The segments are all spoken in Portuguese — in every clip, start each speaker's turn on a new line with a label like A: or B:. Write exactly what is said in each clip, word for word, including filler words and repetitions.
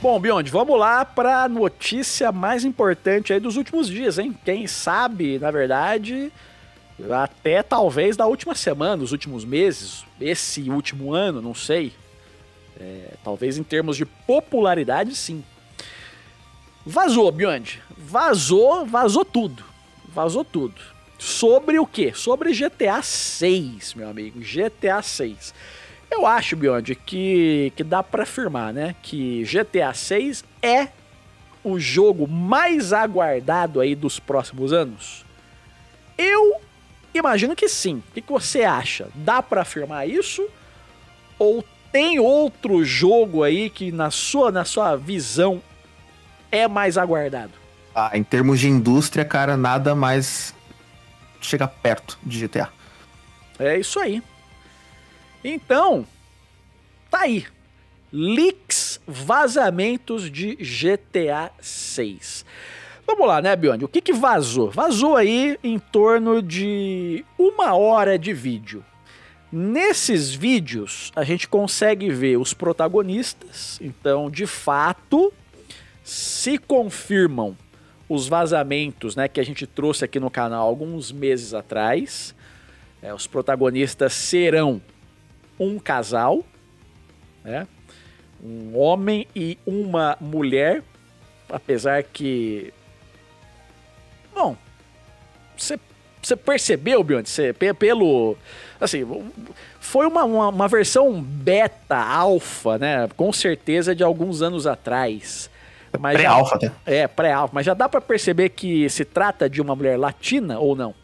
A: Bom, Beyond, vamos lá para a notícia mais importante aí dos últimos dias, hein? Quem sabe, na verdade, até talvez da última semana, dos últimos meses, esse último ano, não sei. É, talvez em termos de popularidade, sim. Vazou, Beyond. Vazou, vazou tudo. Vazou tudo. Sobre o quê? Sobre G T A seis, meu amigo. G T A seis. Eu acho, Beyond, que, que dá pra afirmar, né? Que G T A seis é o jogo mais aguardado aí dos próximos anos. Eu imagino que sim. O que, que você acha? Dá pra afirmar isso? Ou tem outro jogo aí que na sua, na sua visão é mais aguardado?
B: Ah, em termos de indústria, cara, nada mais chega perto de G T A.
A: É isso aí. Então, tá aí. Leaks, vazamentos de G T A seis. Vamos lá, né, Beyond? O que que vazou? Vazou aí em torno de uma hora de vídeo. Nesses vídeos, a gente consegue ver os protagonistas. Então, de fato, se confirmam os vazamentos, né, que a gente trouxe aqui no canal alguns meses atrás. É, os protagonistas serão um casal, né? Um homem e uma mulher, apesar que... Bom, você percebeu, Beyond, você, pelo... Assim, foi uma, uma, uma versão beta, alfa, né? Com certeza de alguns anos atrás.
B: Pré-alfa, né?
A: É, pré-alfa. Mas já dá pra perceber que se trata de uma mulher latina ou não?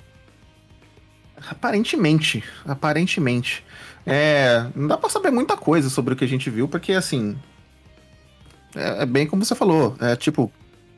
B: Aparentemente, aparentemente. É, não dá pra saber muita coisa sobre o que a gente viu, porque, assim, é, é bem como você falou, é tipo,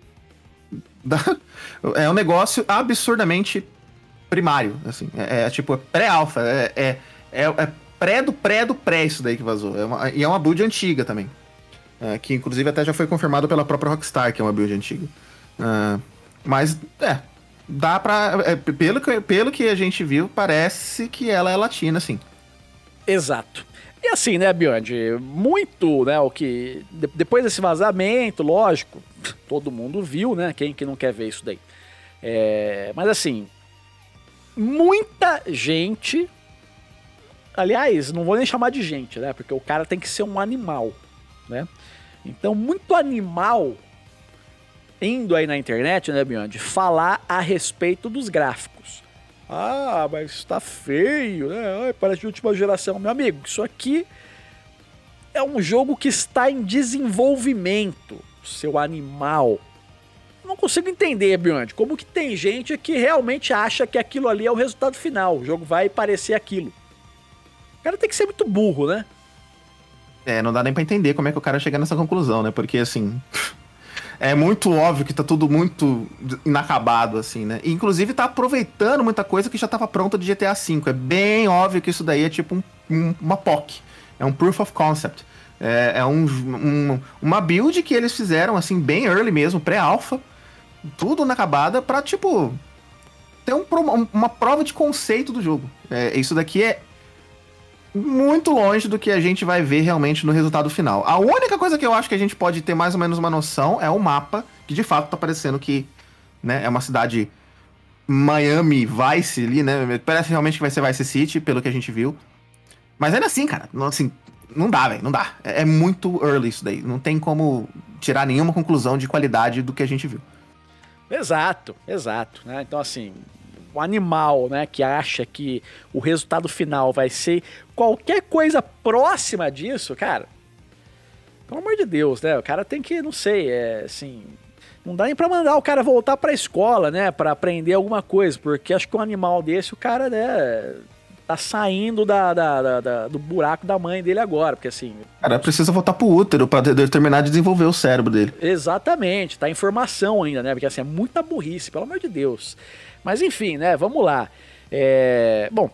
B: dá, é um negócio absurdamente primário, assim, é, é tipo, é pré-alfa, é, é, é, é pré do pré do pré isso daí que vazou, é uma, e é uma build antiga também, é, que inclusive até já foi confirmado pela própria Rockstar, que é uma build antiga, é, mas, é, dá pra, é, pelo, que, pelo que a gente viu, parece que ela é latina, sim.
A: Exato. E assim, né, Beyond, muito, né, o que... de- depois desse vazamento, lógico, todo mundo viu, né, quem que não quer ver isso daí. É, mas assim, muita gente... Aliás, não vou nem chamar de gente, né, porque o cara tem que ser um animal, né. Então, muito animal indo aí na internet, né, Beyond, falar a respeito dos gráficos. Ah, mas tá feio, né? Ai, parece de última geração. Meu amigo, isso aqui é um jogo que está em desenvolvimento, seu animal. Não consigo entender, Beyond, como que tem gente que realmente acha que aquilo ali é o resultado final. O jogo vai parecer aquilo. O cara tem que ser muito burro, né?
B: É, não dá nem pra entender como é que o cara chega nessa conclusão, né? Porque, assim... É muito óbvio que tá tudo muito inacabado, assim, né? E, inclusive, tá aproveitando muita coisa que já tava pronta de G T A cinco. É bem óbvio que isso daí é tipo um, um, uma P O C. É um Proof of Concept. É, é um, um, uma build que eles fizeram, assim, bem early mesmo, pré-alpha. Tudo inacabada pra, tipo... ter um, uma prova de conceito do jogo. É, isso daqui é muito longe do que a gente vai ver realmente no resultado final. A única coisa que eu acho que a gente pode ter mais ou menos uma noção é o mapa, que de fato tá parecendo que, né, é uma cidade Miami Vice ali, né? Parece realmente que vai ser Vice City, pelo que a gente viu. Mas ainda assim, cara, não, assim, não dá, velho, não dá. É, é muito early isso daí. Não tem como tirar nenhuma conclusão de qualidade do que a gente viu.
A: Exato, exato, né? Então, assim, o animal, né, que acha que o resultado final vai ser qualquer coisa próxima disso, cara, pelo amor de Deus, né? O cara tem que, não sei, é assim, não dá nem pra mandar o cara voltar pra escola, né, pra aprender alguma coisa, porque acho que um animal desse, o cara, né, tá saindo da, da, da, da- do buraco da mãe dele agora, porque assim...
B: O cara precisa voltar pro útero pra de- terminar de desenvolver o cérebro dele.
A: Exatamente, tá em formação ainda, né? Porque assim, é muita burrice, pelo amor de Deus. Mas enfim, né? Vamos lá. É... Bom,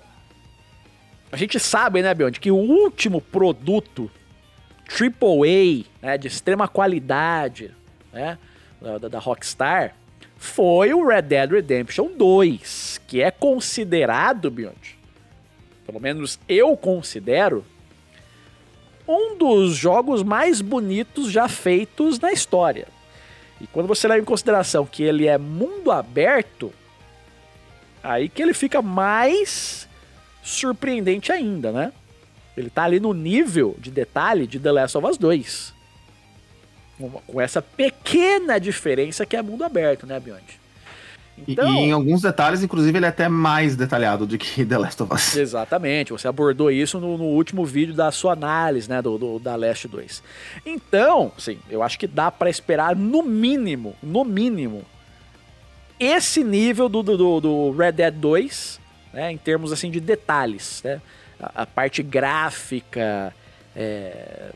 A: a gente sabe, né, Beyond, que o último produto Triple A, né, de extrema qualidade, né, da, da- da Rockstar, foi o Red Dead Redemption dois, que é considerado, Beyond, pelo menos eu considero, um dos jogos mais bonitos já feitos na história. E quando você leva em consideração que ele é mundo aberto, aí que ele fica mais surpreendente ainda, né? Ele tá ali no nível de detalhe de The Last of Us dois. Com essa pequena diferença que é mundo aberto, né, Beyond?
B: Então, e, e em alguns detalhes, inclusive, ele é até mais detalhado do que The Last of Us.
A: Exatamente, você abordou isso no, no último vídeo da sua análise, né, do, do da Last dois. Então, sim, eu acho que dá pra esperar no mínimo, no mínimo, esse nível do, do, do Red Dead dois, né, em termos assim de detalhes, né, a, a parte gráfica, é,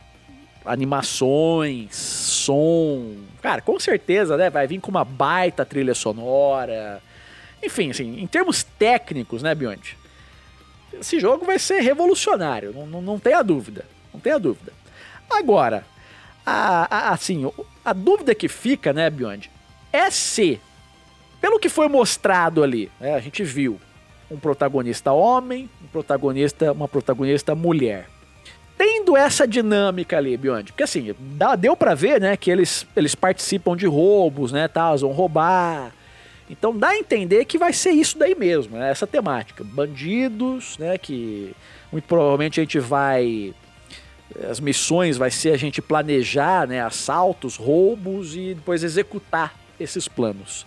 A: animações, som, cara, com certeza, né, vai vir com uma baita trilha sonora, enfim, assim, em termos técnicos, né, Beyond, esse jogo vai ser revolucionário, não, não, não tenha dúvida, não tenha dúvida. Agora, a, a, assim, a dúvida que fica, né, Beyond, é se, pelo que foi mostrado ali, né, a gente viu um protagonista homem, um protagonista, uma protagonista mulher. Tendo essa dinâmica ali, Beyond, porque assim, dá, deu pra ver, né, que eles, eles participam de roubos, né, tal, eles vão roubar. Então dá a entender que vai ser isso daí mesmo, né, essa temática. Bandidos, né, que muito provavelmente a gente vai... As missões vai ser a gente planejar, né, assaltos, roubos e depois executar esses planos.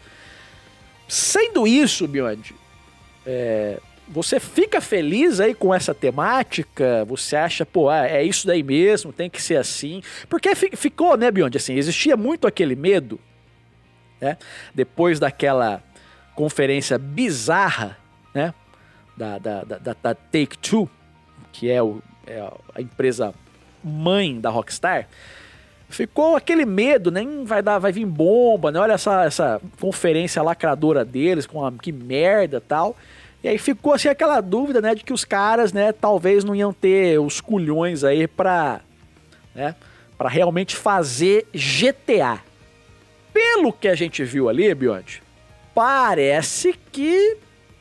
A: Sendo isso, Beyond, é... você fica feliz aí com essa temática? Você acha, pô, ah, é isso daí mesmo, tem que ser assim? Porque ficou, né, Beyond, assim, existia muito aquele medo, né, depois daquela conferência bizarra, né, da, da, da, da Take-Two, que é, o, é a empresa mãe da Rockstar, ficou aquele medo, nem né, vai dar, vai vir bomba, né, olha essa, essa conferência lacradora deles, com a, que merda e tal. E aí ficou assim aquela dúvida, né, de que os caras, né, talvez não iam ter os culhões aí pra, né, pra realmente fazer G T A. Pelo que a gente viu ali, Beyond, parece que,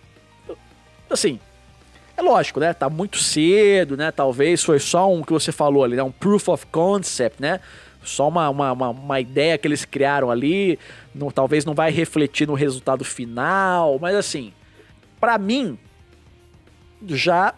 A: assim, é lógico, né, tá muito cedo, né, talvez foi só um que você falou ali, né, um proof of concept, né, só uma, uma, uma, uma ideia que eles criaram ali, não, talvez não vai refletir no resultado final, mas assim... Pra mim, já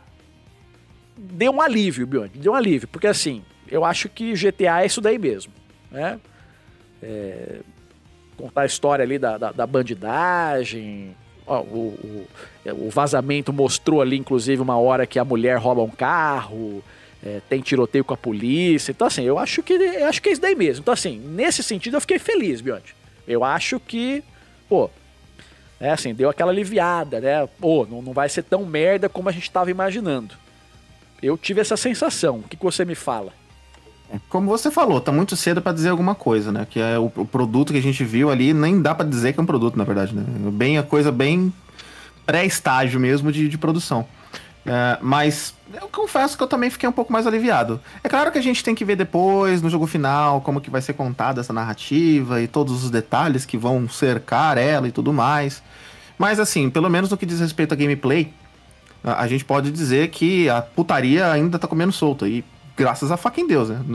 A: deu um alívio, Beyond, deu um alívio, porque assim, eu acho que G T A é isso daí mesmo, né? É, contar a história ali da, da, da bandidagem, ó, o, o, o vazamento mostrou ali, inclusive, uma hora que a mulher rouba um carro, é, tem tiroteio com a polícia, então assim, eu acho que, eu acho que é isso daí mesmo, então assim, nesse sentido eu fiquei feliz, Beyond, eu acho que, pô, é assim, deu aquela aliviada, né? Pô, não, não vai ser tão merda como a gente estava imaginando. Eu tive essa sensação. O que, que você me fala?
B: Como você falou, tá muito cedo pra dizer alguma coisa, né? Que é o, o produto que a gente viu ali, nem dá pra dizer que é um produto, na verdade, né? Bem, a coisa bem pré-estágio mesmo de, de produção. É, mas eu confesso que eu também fiquei um pouco mais aliviado. É claro que a gente tem que ver depois, no jogo final, como que vai ser contada essa narrativa e todos os detalhes que vão cercar ela e tudo mais. Mas assim, pelo menos no que diz respeito a gameplay, a, a gente pode dizer que a putaria ainda tá comendo solta. E graças a fucking Deus, né?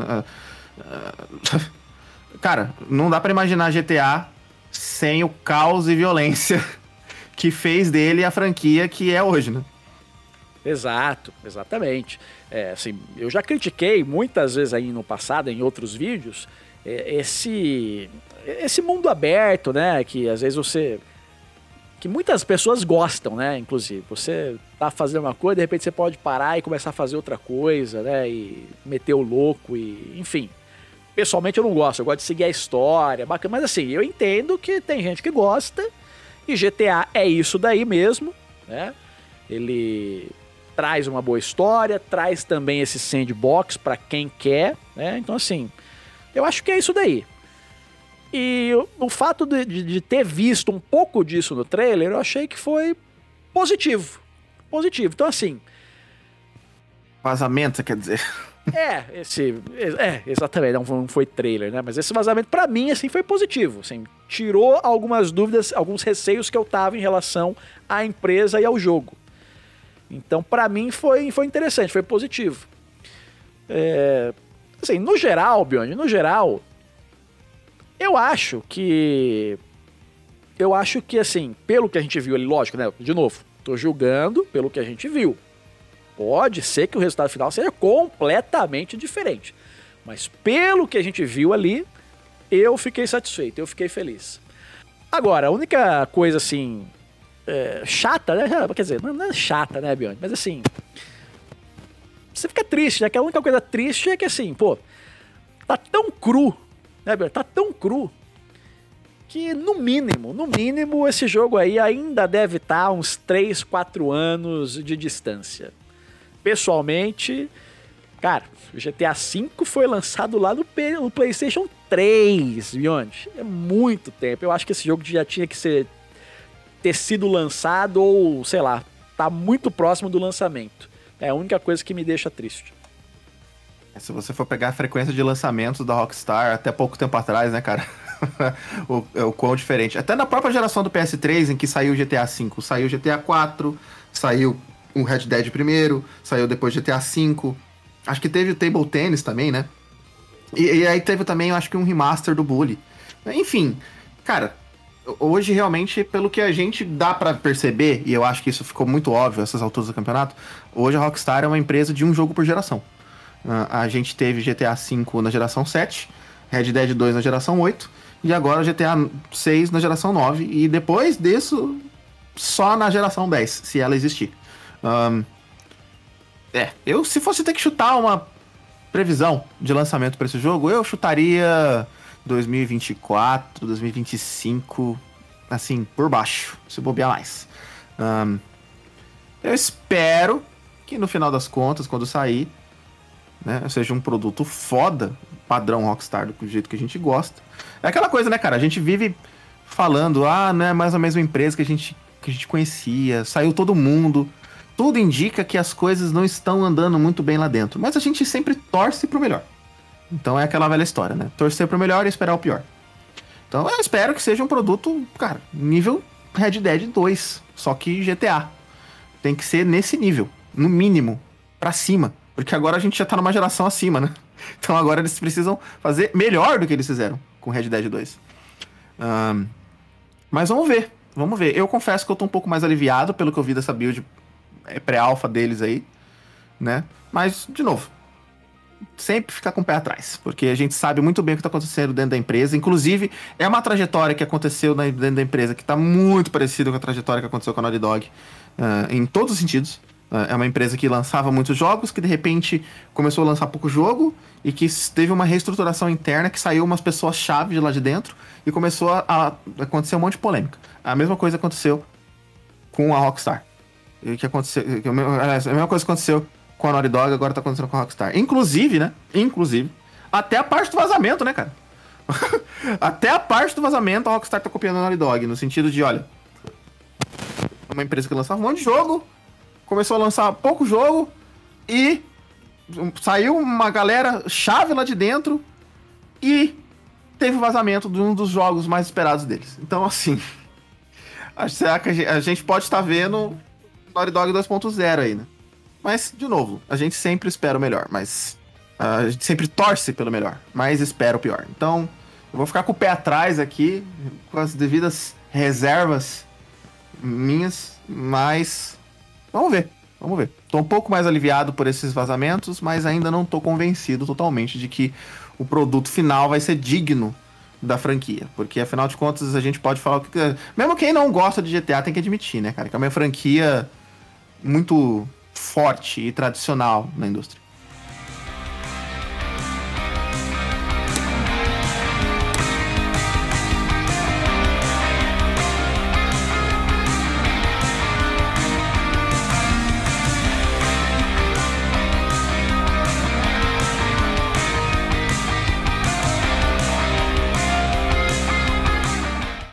B: Cara, não dá pra imaginar G T A sem o caos e violência que fez dele a franquia que é hoje, né?
A: Exato, exatamente. É, assim, eu já critiquei muitas vezes aí no passado, em outros vídeos, é, esse, esse mundo aberto, né? Que às vezes você... Que muitas pessoas gostam, né? Inclusive, você tá fazendo uma coisa, de repente você pode parar e começar a fazer outra coisa, né? E meter o louco e... Enfim. Pessoalmente eu não gosto, eu gosto de seguir a história, bacana. Mas assim, eu entendo que tem gente que gosta e G T A é isso daí mesmo, né? Ele... traz uma boa história, traz também esse sandbox pra quem quer, né? Então, assim, eu acho que é isso daí. E o, o fato de, de, de ter visto um pouco disso no trailer, eu achei que foi positivo. Positivo. Então, assim...
B: Vazamento, você quer dizer?
A: É, esse... É, exatamente, não foi, não foi trailer, né? Mas esse vazamento, pra mim, assim, foi positivo. Assim, tirou algumas dúvidas, alguns receios que eu tava em relação à empresa e ao jogo. Então, pra mim, foi, foi interessante, foi positivo. É, Assim, no geral, Beyond, no geral, eu acho que... Eu acho que, assim, pelo que a gente viu ali, lógico, né? De novo, tô julgando pelo que a gente viu. Pode ser que o resultado final seja completamente diferente. Mas pelo que a gente viu ali, eu fiquei satisfeito, eu fiquei feliz. Agora, a única coisa, assim, é, chata, né? Quer dizer, não é chata, né, Beyond? Mas, assim, você fica triste, né? Que a única coisa triste é que, assim, pô, tá tão cru, né, Beyond? Tá tão cru que, no mínimo, no mínimo, esse jogo aí ainda deve estar uns três, quatro anos de distância. Pessoalmente, cara, o G T A cinco foi lançado lá no, no PlayStation três, Beyond. É muito tempo. Eu acho que esse jogo já tinha que ser, ter sido lançado ou, sei lá, tá muito próximo do lançamento. É a única coisa que me deixa triste.
B: Se você for pegar a frequência de lançamentos da Rockstar até pouco tempo atrás, né, cara? o, o quão diferente. Até na própria geração do P S três, em que saiu o G T A cinco, saiu o G T A quatro, saiu o Red Dead primeiro, saiu depois o G T A cinco. Acho que teve o Table Tennis também, né? E, e aí teve também, eu acho que um remaster do Bully. Enfim, cara, hoje realmente, pelo que a gente dá pra perceber, e eu acho que isso ficou muito óbvio a essas alturas do campeonato, hoje a Rockstar é uma empresa de um jogo por geração. Uh, a gente teve G T A cinco na geração sete, Red Dead dois na geração oito, e agora o G T A seis na geração nove, e depois disso, só na geração dez, se ela existir. Um, é, eu se fosse ter que chutar uma previsão de lançamento para esse jogo, eu chutaria dois mil e vinte e quatro, dois mil e vinte e cinco, assim, por baixo, se bobear mais. Um, eu espero que no final das contas, quando sair, né, seja um produto foda, padrão Rockstar, do jeito que a gente gosta. É aquela coisa, né, cara? A gente vive falando, ah, não é mais a mesma empresa que a gente, que a gente conhecia, saiu todo mundo. Tudo indica que as coisas não estão andando muito bem lá dentro. Mas a gente sempre torce pro melhor. Então é aquela velha história, né? Torcer pro melhor e esperar o pior. Então eu espero que seja um produto, cara, nível Red Dead dois. Só que G T A. Tem que ser nesse nível, no mínimo, pra cima. Porque agora a gente já tá numa geração acima, né? Então agora eles precisam fazer melhor do que eles fizeram com Red Dead dois. Um, mas vamos ver, vamos ver. Eu confesso que eu tô um pouco mais aliviado pelo que eu vi dessa build pré-alpha deles aí, né? Mas, de novo, sempre ficar com o pé atrás, porque a gente sabe muito bem o que tá acontecendo dentro da empresa. Inclusive, é uma trajetória que aconteceu dentro da empresa que tá muito parecida com a trajetória que aconteceu com a Naughty Dog, uh, em todos os sentidos. É uma empresa que lançava muitos jogos, que de repente começou a lançar pouco jogo e que teve uma reestruturação interna, que saiu umas pessoas-chave de lá de dentro e começou a, a acontecer um monte de polêmica. A mesma coisa aconteceu com a Rockstar. E que aconteceu, que, a mesma coisa aconteceu com a Naughty Dog, agora tá acontecendo com a Rockstar. Inclusive, né? Inclusive, até a parte do vazamento, né, cara? Até a parte do vazamento a Rockstar tá copiando a Naughty Dog, no sentido de, olha, uma empresa que lançava um monte de jogo, começou a lançar pouco jogo e saiu uma galera chave lá de dentro e teve o vazamento de um dos jogos mais esperados deles. Então, assim, a gente pode estar vendo Naughty Dog dois ponto zero aí, né? Mas, de novo, a gente sempre espera o melhor, mas a gente sempre torce pelo melhor, mas espera o pior. Então, eu vou ficar com o pé atrás aqui, com as devidas reservas minhas, mas vamos ver, vamos ver. Tô um pouco mais aliviado por esses vazamentos, mas ainda não tô convencido totalmente de que o produto final vai ser digno da franquia. Porque, afinal de contas, a gente pode falar o que quiser. Mesmo quem não gosta de G T A tem que admitir, né, cara? Que é uma franquia muito forte e tradicional na indústria.